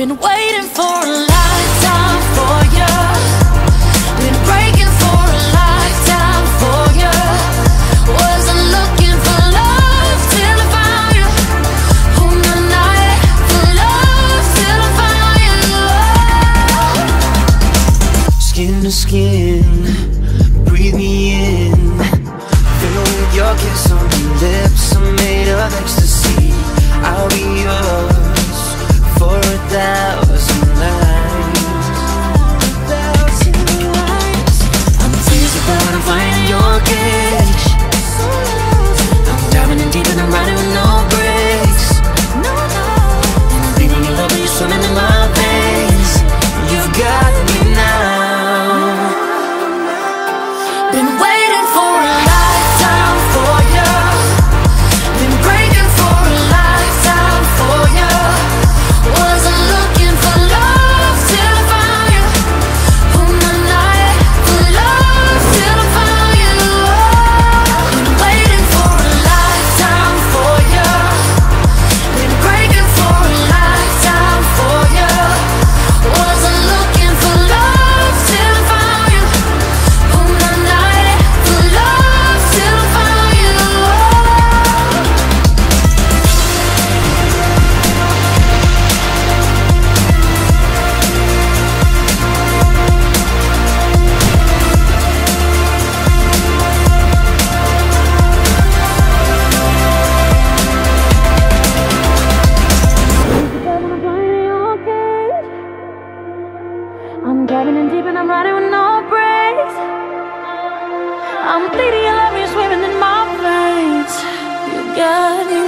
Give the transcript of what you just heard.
Been waiting for a lifetime for you. Been breaking for a lifetime for you. Wasn't looking for love till I found you. On the night for love till I found you. Skin to skin, breathe me in. Fill with your kiss on your lips. I'm made of ecstasy. I'll be yours for 1,000 nights. 1,000 nights. I'm teasing, but I'm finding your cage. I'm diving in deep and I'm riding with no brakes. And I'm bleeding in love with you, swimming in my veins. You've got me now. Been waiting for a lifetime for you. Been breaking for a lifetime for you. Wasn't looking for love till I found you. On the night for love till I found you. Been waiting for a lifetime for you. Been breaking for a lifetime for you. Wasn't looking for love till I found you. On the night for love till I found you. I'm diving in deep and I'm riding with no brakes. I'm bleeding, your love is swimming in my veins. You got me